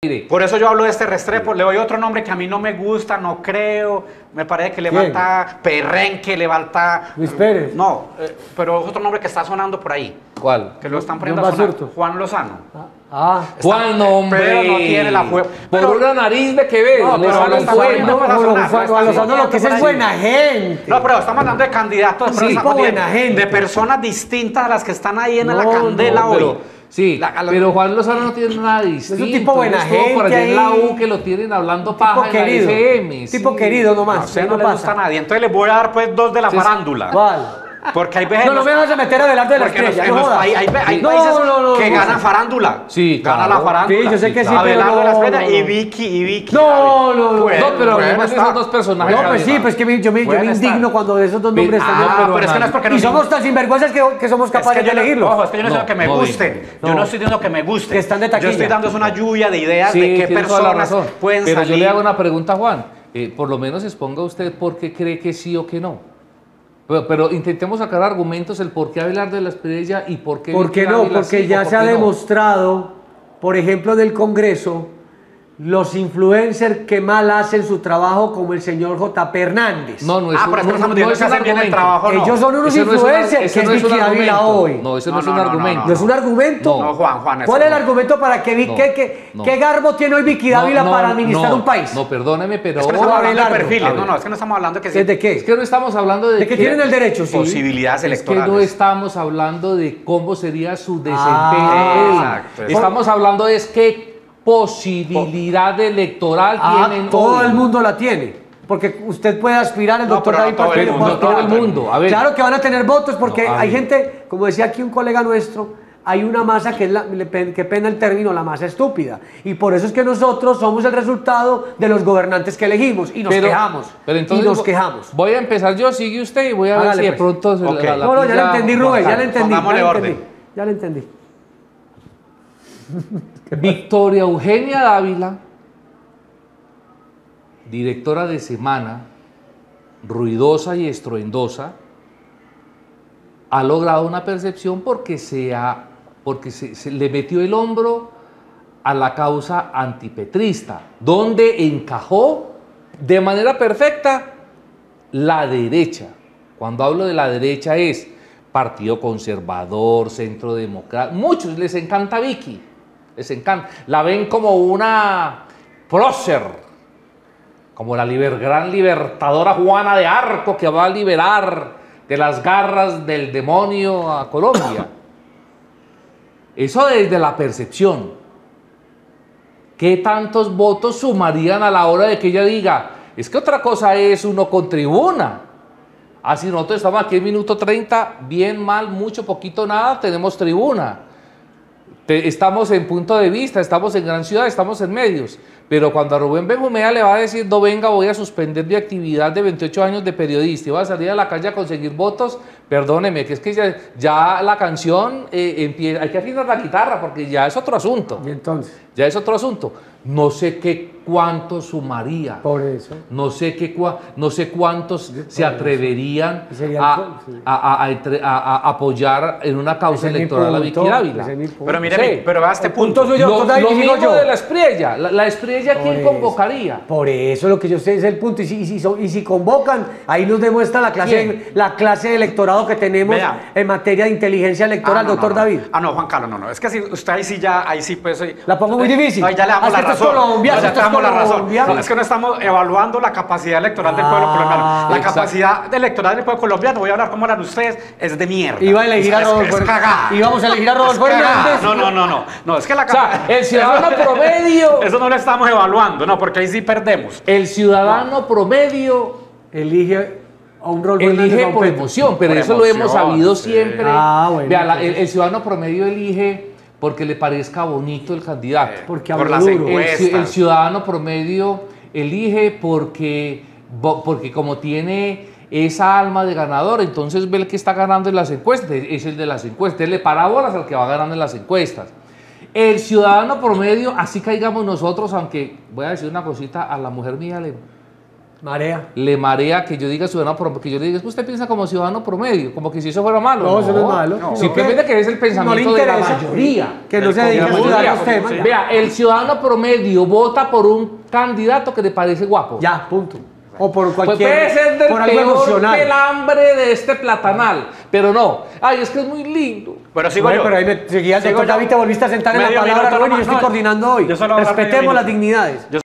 Mire. Por eso yo hablo de este Restrepo. Le doy otro nombre que a mí no me gusta, no creo. Me parece que le falta Perrenque, le falta... Luis Pérez. No, pero es otro nombre que está sonando por ahí. ¿Cuál? Que lo están poniendo a sonar. Juan Lozano. ¿Cuál nombre? Pero no tiene la fuerza. Por una nariz de Quevedo. No, pero Lozano lo está poniendo para sonar. Juan Lozano lo que es buena gente. No, pero estamos hablando de candidatos, Sí, buena gente. de personas distintas a las que están ahí en la candela hoy. Pero, sí, pero Juan Lozano no tiene nada distinto. Es un tipo buena gente por allá en la ahí. U que lo tienen hablando paja en querido. la FM. Tipo querido nomás. A usted no le gusta a nadie. Entonces les voy a dar pues dos de la farándula. ¿Cuál? Porque hay veces... No me vas a meter adelante de la estrella, no jodas. Hay países que ganan farándula. Sí, gana claro. la farándula. Sí, yo sé que sí, Abelardo pero de la Estrella no. y Vicky. No. No, pero además de esos dos personajes. No, pues sí, pues que yo me indigno cuando de esos dos nombres están. Pero es que no es porque Y somos tan sinvergüenzas que somos capaces de elegirlos. Ojo, es que yo no estoy diciendo que me gusten. Yo no estoy diciendo que me gusten. Que están de taquilla. Yo estoy dando una lluvia de ideas Sí, de qué tiene toda la personas razón. pueden Pero salir. yo le hago una pregunta a Juan. Por lo menos exponga usted por qué cree que sí o que no. Pero intentemos sacar argumentos el por qué Abelardo de la Estrella y por qué... ¿Por qué no? Porque ya se ha demostrado, por ejemplo, en el Congreso, los influencers que mal hacen su trabajo, como el señor J.P. Hernández. No, no es pero es que estamos no diciendo es que un hacen bien el argumento. trabajo, no. Ellos son unos Ese no es influencers, que es un Vicky Ávila argumento. hoy. No, ese no es No, un no, argumento. ¿No es un argumento? No, Juan. ¿Cuál es el argumento para que qué garbo tiene hoy Vicky Ávila para administrar un país? No, perdóneme, pero... Es que no estamos hablando de Abelardo. perfiles. A ver. No, es que no estamos hablando de que ¿De qué? Es que no estamos hablando de... De que tienen el derecho, sí. posibilidades Es que electorales. no estamos hablando de cómo sería su desempeño. exacto. Estamos hablando de qué posibilidad electoral tienen todo hoy. el mundo la tiene. Porque usted puede aspirar, el No, doctor pero David no todo el Pacheco mundo, puede todo el aspirar. mundo. A ver. Claro que van a tener votos porque No, a hay ver. gente, como decía aquí un colega nuestro, hay una masa que es que pena el término, la masa estúpida. Y por eso es que nosotros somos el resultado de los gobernantes que elegimos y nos quejamos. Pero entonces y nos quejamos. Voy a empezar yo, sigue usted y voy a ver Hágale, si de pues. pronto... Ok. la No, ya pilla lo entendí, Juan Rubén, ya lo Carlos. entendí. Pongámosle orden. Ya lo entendí. Victoria Eugenia Dávila, directora de Semana, ruidosa y estruendosa, ha logrado una percepción porque se le metió el hombro a la causa antipetrista, donde encajó de manera perfecta la derecha. Cuando hablo de la derecha es Partido Conservador, Centro Democrático, muchos les encanta Vicky, les encanta, la ven como una prócer, como la gran libertadora Juana de Arco que va a liberar de las garras del demonio a Colombia. Eso desde la percepción. ¿Qué tantos votos sumarían a la hora de que ella diga? Es que otra cosa es uno con tribuna. Así nosotros estamos aquí en minuto 30, bien, mal, mucho, poquito, nada, tenemos tribuna. Estamos en punto de vista, estamos en gran ciudad, estamos en medios. Pero cuando a Rubén Benjumea le va a decir, no venga, voy a suspender mi actividad de 28 años de periodista y voy a salir a la calle a conseguir votos, perdóneme, que es que ya la canción empieza, hay que afinar la guitarra porque ya es otro asunto. Y entonces, Ya es otro asunto. No sé cuánto sumaría. por eso. No sé cuántos se atreverían Sería a apoyar en una causa Ese es mi electoral a Vicky punto, Dávila. ese es mi punto. Pero mire, Sí. pero a este El punto punto. suyo, doctor David, Lo digo mismo yo. de la Espriella. La Espriella, ¿quién Por eso. convocaría? Por eso lo que yo sé es el punto. Y si convocan, ahí nos demuestra la clase de electorado que tenemos Vea. en materia de inteligencia electoral, no, doctor no. David. No, Juan Carlos, no. Es que si usted ahí sí, pues. La pongo muy difícil. No, ya le damos Es que la esto es razón. Colombia, No, ya esto te es damos la razón. Colombia. No, es que no estamos evaluando la capacidad electoral del pueblo colombiano. La exacto. capacidad electoral del pueblo colombiano, voy a hablar cómo eran ustedes, es de mierda. Iba a elegir a Rodolfo. Es cagada. Íbamos a elegir a Es Rodolfo cagada. Hernández. No, es que la O sea, capacidad. el ciudadano promedio. Eso no lo estamos evaluando, no, porque ahí sí perdemos. El ciudadano promedio Elige a un Rodolfo Hernández, elige a un por Petro. emoción, pero Por eso lo hemos emoción, sabido sí. siempre. Bueno, Vea, entonces. el ciudadano promedio elige porque le parezca bonito el candidato. Porque Por habló las duro. encuestas. El ciudadano promedio elige porque como tiene esa alma de ganador, entonces ve el que está ganando en las encuestas, es el de las encuestas, le para bolas al que va ganando en las encuestas. El ciudadano promedio, así caigamos nosotros, aunque voy a decir una cosita, a la mujer mía Marea. Le marea que yo diga ciudadano promedio, que yo le diga, es que usted piensa como ciudadano promedio, como que si eso fuera malo. No, eso no es malo. No. Simplemente que es el pensamiento de la mayoría. Que no se dedique a estudiar los temas. Sí. Vea, el ciudadano promedio vota por un candidato que le parece guapo. Ya, punto. O por Pues cualquier... puede ser del por algo peor emocional. pelambre de este platanal, pero no. Ay, es que es muy lindo. Pero sigo Bueno, yo. pero ahí me seguía el Sigo doctor yo. David, te volviste a sentar en la Medio palabra, minuto Rubén, y yo nomás. estoy No, coordinando hoy. yo solo voy a hablar medio Respetemos las minuto. dignidades.